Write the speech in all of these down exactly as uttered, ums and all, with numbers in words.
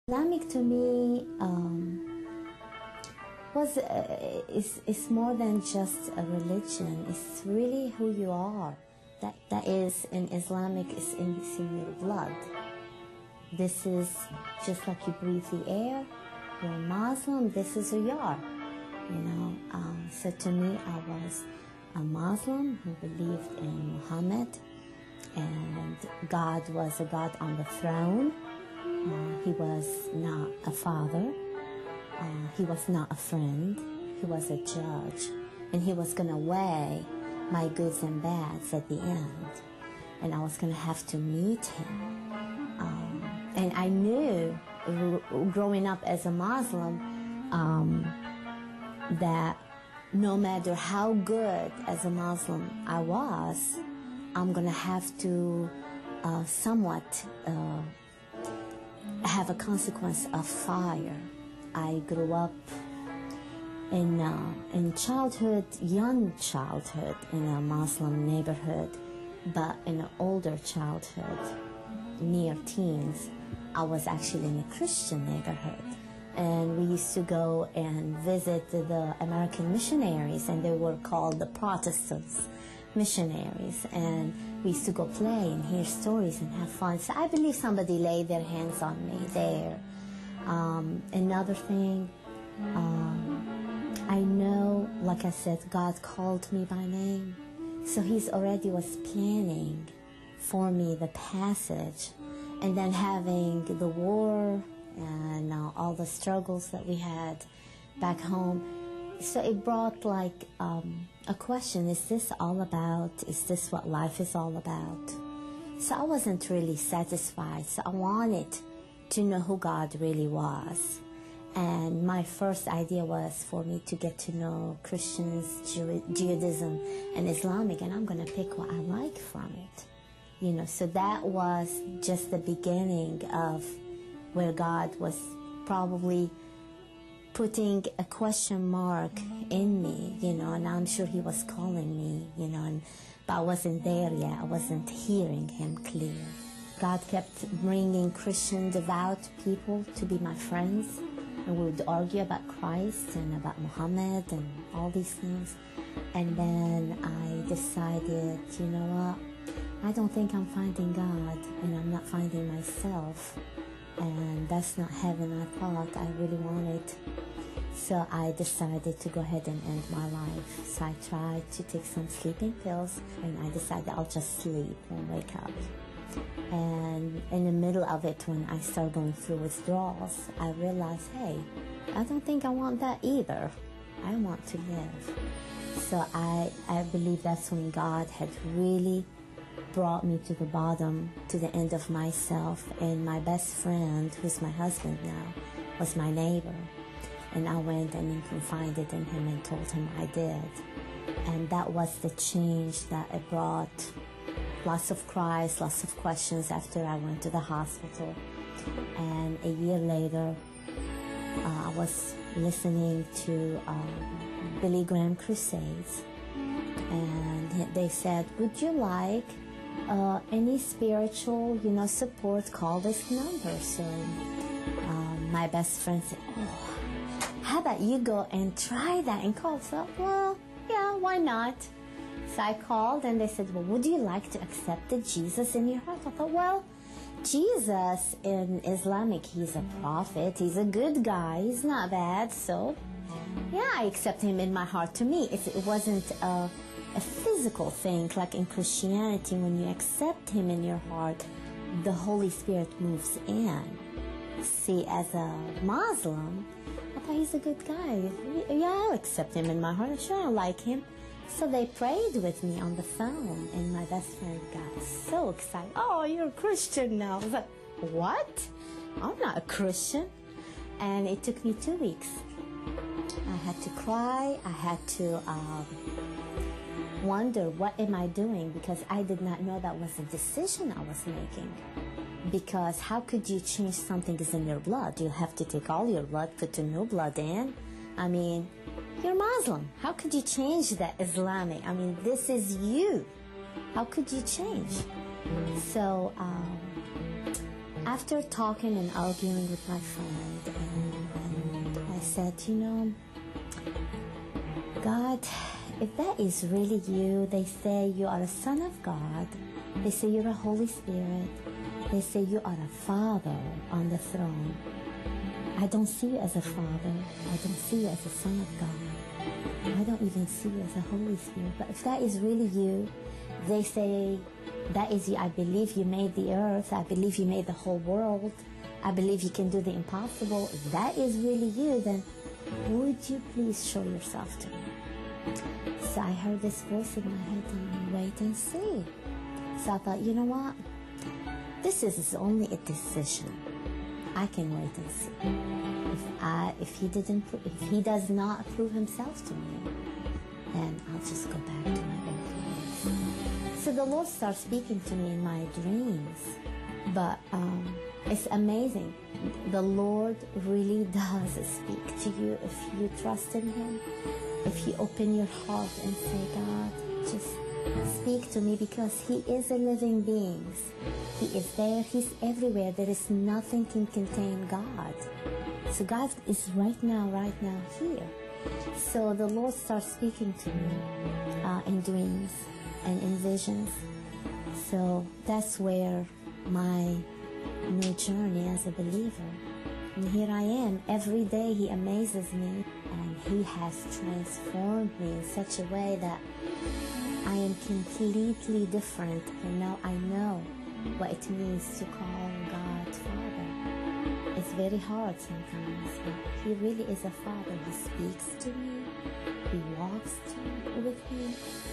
Islamic to me um, was uh, is is more than just a religion. It's really who you are. That that is in Islamic is in, it's in your blood. This is just like you breathe the air. You're a Muslim. This is who you are. You know. Um, so to me, I was a Muslim who believed in Muhammad, and God was a God on the throne. Uh, he was not a father, uh, he was not a friend, he was a judge, and he was going to weigh my goods and bads at the end, and I was going to have to meet him. Um, and I knew, growing up as a Muslim, um, that no matter how good as a Muslim I was, I'm going to have to uh, somewhat uh, have a consequence of fire. I grew up in uh, in childhood, young childhood, in a Muslim neighborhood, but in an older childhood, near teens, I was actually in a Christian neighborhood. And we used to go and visit the American missionaries, and they were called the Protestants missionaries, and we used to go play and hear stories and have fun. So I believe somebody laid their hands on me there. Um, another thing, um, I know, like I said, God called me by name. So He's already was planning for me the passage, and then having the war and uh, all the struggles that we had back home. So it brought like um, a question, is this all about, is this what life is all about? So I wasn't really satisfied, so I wanted to know who God really was. And my first idea was for me to get to know Christians, Jew Judaism, and Islamic, and I'm going to pick what I like from it. You know, so that was just the beginning of where God was probably putting a question mark in me, you know, and I'm sure He was calling me, you know, and, but I wasn't there yet. I wasn't hearing Him clear. God kept bringing Christian devout people to be my friends, and we would argue about Christ and about Muhammad and all these things. And then I decided, you know what, I don't think I'm finding God, and I'm not finding myself. And that's not heaven I thought I really wanted. So I decided to go ahead and end my life. So I tried to take some sleeping pills, and I decided I'll just sleep and wake up. And in the middle of it, when I started going through withdrawals, I realized, hey, I don't think I want that either. I want to live. So I, I believe that's when God had really brought me to the bottom, to the end of myself, and my best friend, who's my husband now, was my neighbor. And I went and confided in him and told him I did. And that was the change that it brought. Lots of cries, lots of questions after I went to the hospital. And a year later, uh, I was listening to uh, Billy Graham Crusades. And they said, would you like Uh, any spiritual, you know, support, call this number. So um, my best friend said, oh, how about you go and try that and call? So, well, yeah, why not? So I called, and they said, well, would you like to accept the Jesus in your heart? I thought, well, Jesus in Islamic, he's a prophet, he's a good guy, he's not bad. So yeah, I accept him in my heart. To me, if it wasn't a a physical thing, like in Christianity, when you accept Him in your heart, the Holy Spirit moves in. See, as a Muslim, I thought he's a good guy. Yeah, I'll accept him in my heart. Sure, I like him. So they prayed with me on the phone, and my best friend got so excited. Oh, you're a Christian now. I was like, what? I'm not a Christian. And it took me two weeks. I had to cry. I had to um, wonder, what am I doing? Because I did not know that was a decision I was making. Because how could you change something that's in your blood? You have to take all your blood, put a new blood in. I mean, you're Muslim. How could you change that Islamic? I mean, this is you. How could you change? So um, after talking and arguing with my friend, and, and I said, you know, God, if that is really you, they say you are a son of God, they say you're a Holy Spirit, they say you are a father on the throne. I don't see you as a father. I don't see you as a son of God. I don't even see you as a Holy Spirit. But if that is really you, they say that is you. I believe you made the earth. I believe you made the whole world. I believe you can do the impossible. If that is really you, then would you please show yourself to me? So I heard this voice in my head, and wait and see. So I thought, you know what? This is only a decision. I can wait and see. If I, if he didn't, if he does not prove himself to me, then I'll just go back to my old ways. So the Lord starts speaking to me in my dreams, but um, it's amazing. The Lord really does speak to you if you trust in Him. If you open your heart and say, God, just speak to me, because He is a living being. He is there. He's everywhere. There is nothing can contain God. So God is right now, right now here. So the Lord starts speaking to me uh, in dreams and in visions. So that's where my new journey as a believer. And here I am. Every day He amazes me, and He has transformed me in such a way that I am completely different, and now I know what it means to call God Father. It's very hard sometimes, but He really is a Father. He speaks to me. He walks to, with me.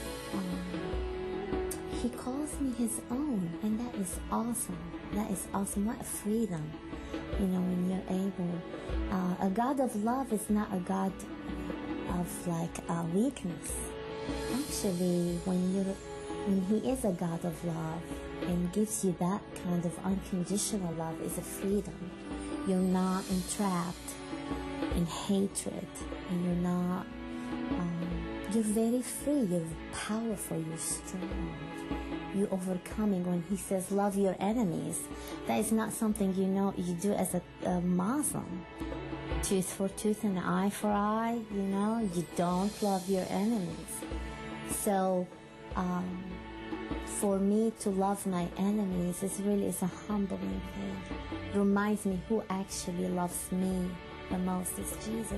Um, he calls me His own, and that is awesome. That is awesome. What a freedom, you know, when you're able. Uh, a God of love is not a God of like uh, weakness. Actually, when you when He is a God of love and gives you that kind of unconditional love, is a freedom. You're not entrapped in hatred, and you're not. Um, you're very free. You're powerful. You're strong. You're overcoming. When He says, "Love your enemies," that is not something you know you do as a, a Muslim. Tooth for tooth and eye for eye. You know, you don't love your enemies. So, um, for me to love my enemies is really is a humbling thing. It reminds me who actually loves me the most is Jesus.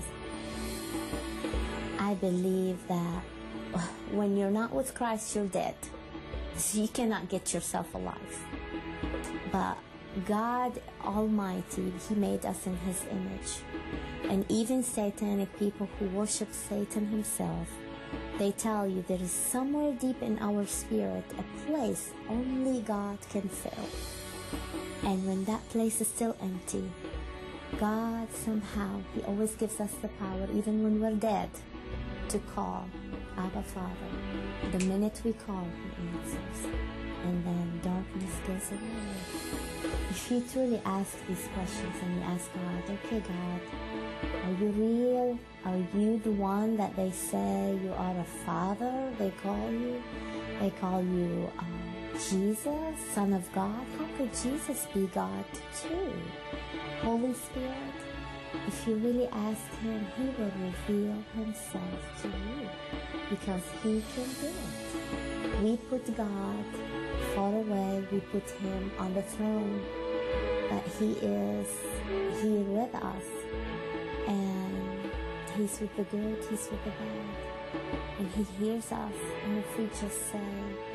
I believe that when you're not with Christ, you're dead. So you cannot get yourself alive. But God Almighty, He made us in His image. And even satanic people who worship Satan himself, they tell you there is somewhere deep in our spirit a place only God can fill. And when that place is still empty, God somehow, He always gives us the power, even when we're dead, to call Abba Father. The minute we call, He answers. And then darkness goes away. If you truly ask these questions and you ask God, okay God, are you real? Are you the one that they say you are a father? They call you. They call you um, Jesus, Son of God. How could Jesus be God too? Holy Spirit, if you really ask Him, He will reveal Himself to you, because He can do it. We put God far away. We put Him on the throne, but He is here with us. And He's with the good, He's with the bad. And He hears us. And if we just say,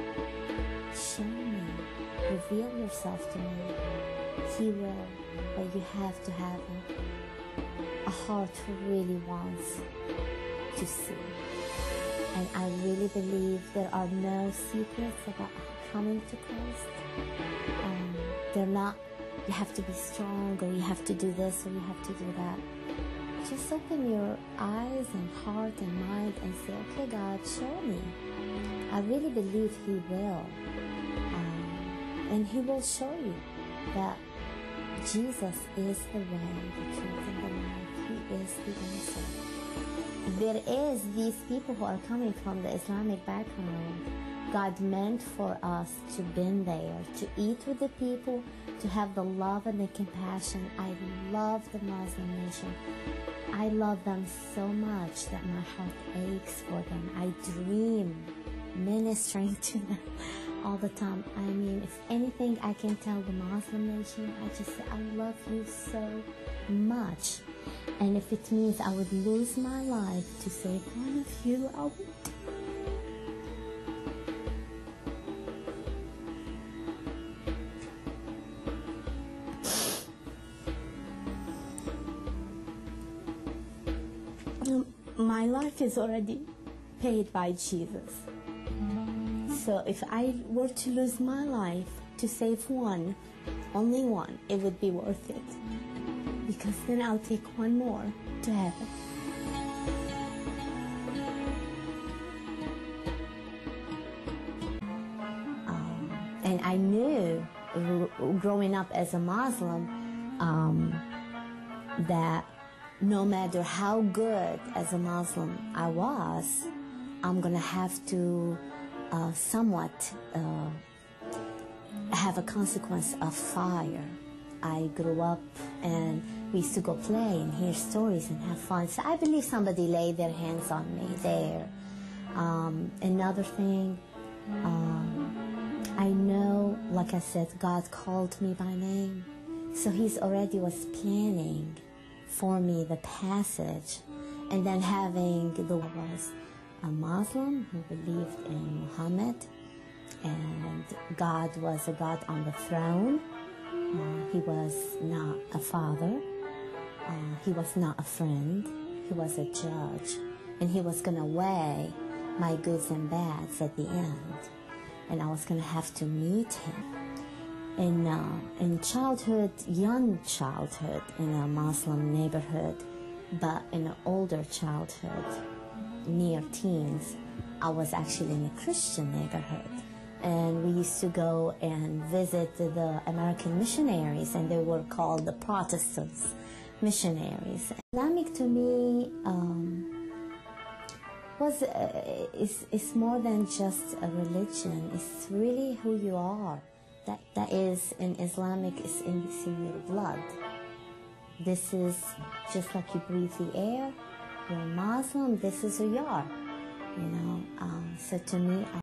show me, reveal yourself to me, He will. But you have to have a, a heart who really wants to see. And I really believe there are no secrets about coming to Christ. Um, they're not, you have to be strong, or you have to do this, or you have to do that. Just open your eyes and heart and mind and say, okay, God, show me. I really believe He will. Um, and He will show you that Jesus is the way, the truth, and the life. He is the answer. There is these people who are coming from the Islamic background God meant for us to be there, to eat with the people, to have the love and the compassion. I love the Muslim nation. I love them so much that my heart aches for them. I dream ministering to them all the time. I mean, if anything I can tell the Muslim nation, I just say, I love you so much. And if it means I would lose my life to save one of you, I would. My life is already paid by Jesus. So if I were to lose my life to save one, only one, it would be worth it. Because then I'll take one more to heaven. Um, and I knew, growing up as a Muslim, um, that no matter how good as a Muslim I was, I'm gonna have to uh, somewhat uh, have a consequence of fire. I grew up and we used to go play and hear stories and have fun. So I believe somebody laid their hands on me there. Um, another thing, um, I know, like I said, God called me by name. So He's already was planning for me the passage, and then having the was a Muslim who believed in Muhammad, and God was a God on the throne. Uh, he was not a father, uh, he was not a friend, he was a judge, and he was going to weigh my goods and bads at the end, and I was going to have to meet him. In, uh, in childhood, young childhood, in a Muslim neighborhood, but in an older childhood, near teens, I was actually in a Christian neighborhood. And we used to go and visit the American missionaries, and they were called the Protestants missionaries. Islamic to me um, was uh, is, is more than just a religion. It's really who you are. That, that is, in Islamic, is in, it's in your blood. This is just like you breathe the air. You're a Muslim, this is who you are. You know, um, so to me, I